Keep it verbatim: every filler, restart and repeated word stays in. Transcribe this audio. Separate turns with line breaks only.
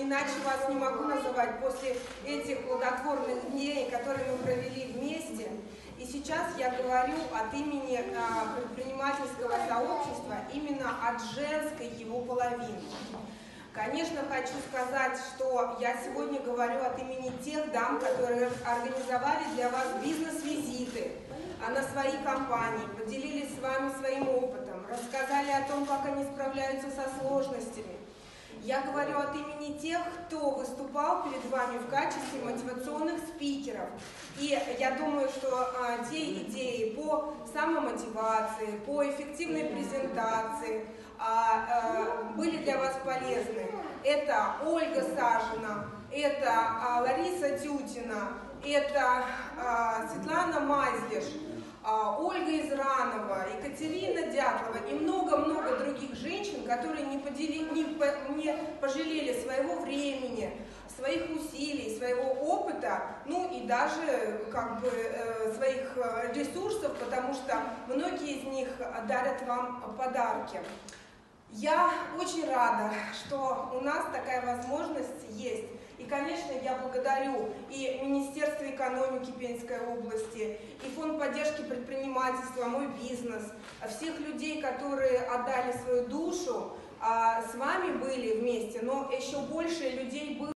иначе вас не могу называть после этих плодотворных дней, которые мы провели вместе. И сейчас я говорю от имени а, предпринимательского сообщества, именно от женской его половины. Конечно, хочу сказать, что я сегодня говорю от имени тех дам, которые организовали для вас бизнес-визиты на свои компании, поделились с вами своим опытом, рассказали о том, как они справляются со сложностями. Я говорю от имени тех, кто выступал перед вами в качестве мотивационных спикеров. И я думаю, что а, те идеи по самомотивации, по эффективной презентации а, а, были для вас полезны. Это Ольга Сажина, это а, Лариса Тютина, это а, Светлана Майзлиш, а, Ольга Изранова, Екатерина Дятлова и много-много других женщин, которые не, подели, не, не пожалели своего времени, своих усилий, своего опыта, ну и даже как бы э, своих ресурсов, потому что многие из них дарят вам подарки. Я очень рада, что у нас такая возможность есть. И, конечно, я благодарю и Министерство экономики Пензенской области, и Фонд поддержки предпринимательства, мой бизнес, всех людей, которые отдали свою душу, с вами были вместе, но еще больше людей было.